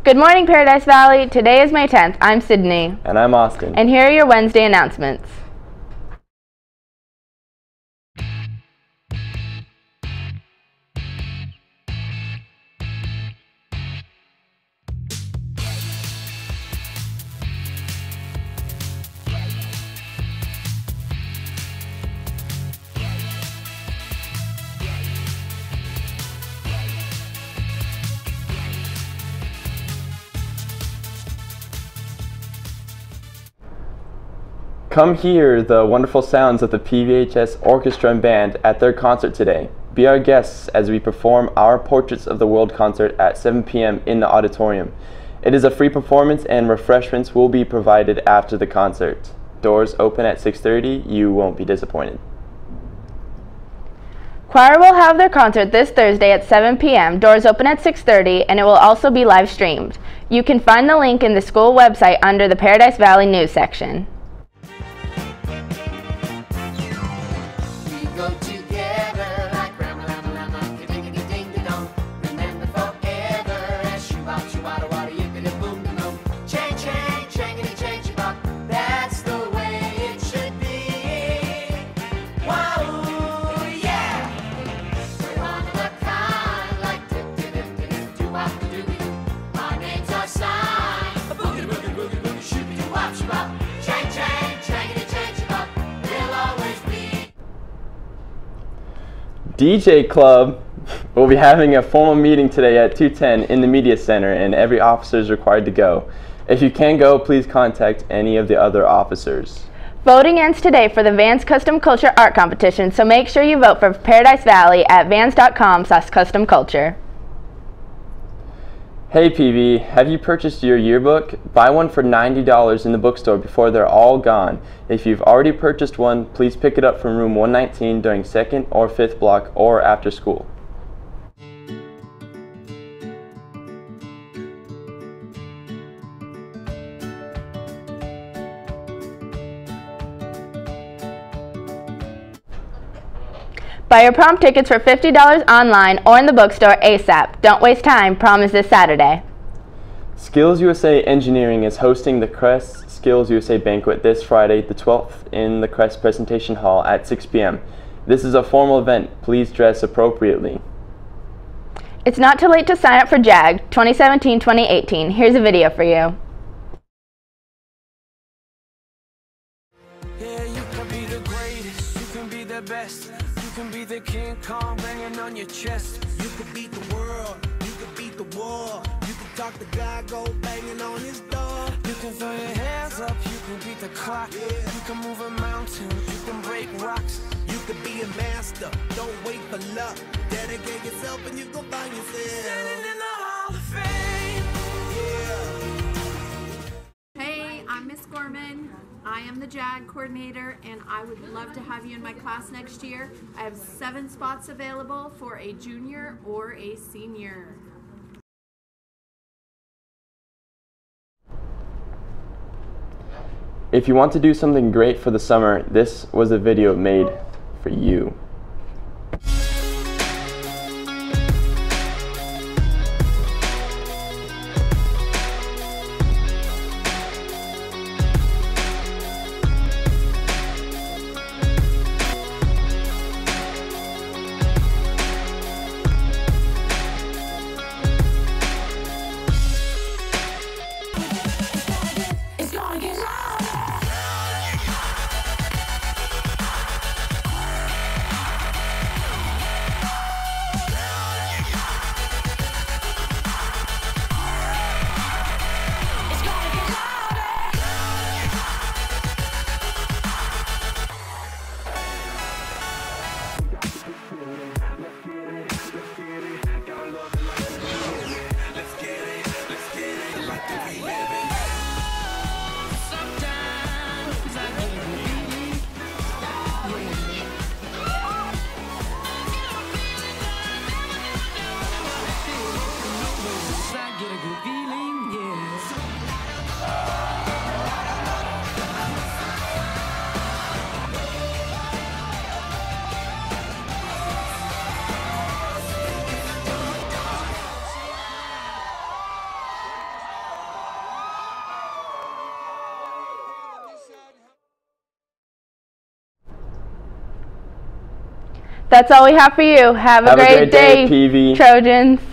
Good morning, Paradise Valley. Today is May 10th. I'm Sydney. And I'm Austin. And here are your Wednesday announcements. Come hear the wonderful sounds of the PVHS Orchestra and Band at their concert today. Be our guests as we perform our Portraits of the World concert at 7 p.m. in the auditorium. It is a free performance and refreshments will be provided after the concert. Doors open at 6:30. You won't be disappointed. Choir will have their concert this Thursday at 7 p.m. Doors open at 6:30, and it will also be live streamed. You can find the link in the school website under the Paradise Valley News section. DJ Club will be having a formal meeting today at 2:10 in the Media Center, and every officer is required to go. If you can't go, please contact any of the other officers. Voting ends today for the Vans Custom Culture Art Competition, so make sure you vote for Paradise Valley at vans.com/customculture. Hey PV, have you purchased your yearbook? Buy one for $90 in the bookstore before they're all gone. If you've already purchased one, please pick it up from room 119 during 2nd or 5th block or after school. Buy your prom tickets for $50 online or in the bookstore ASAP. Don't waste time. Prom is this Saturday. Skills USA Engineering is hosting the Crest Skills USA banquet this Friday, the 12th, in the Crest Presentation Hall at 6 p.m. This is a formal event. Please dress appropriately. It's not too late to sign up for JAG 2017-2018. Here's a video for you. Yeah, you can be the greatest, you can be the best. You can be the King Kong banging on your chest. You can beat the world, you can beat the war. You can talk to God, go banging on his door. You can throw your hands up, you can beat the clock. Yeah. You can move a mountain, you can break rocks. You can be a master, don't wait for luck. Dedicate yourself and you go find yourself. Standing in the Hall of Fame. Yeah. Hey, I'm Miss Gorman. I am the JAG coordinator, and I would love to have you in my class next year. I have 7 spots available for a junior or a senior. If you want to do something great for the summer, this was a video made for you. That's all we have for you. Have a great day, PV. Trojans.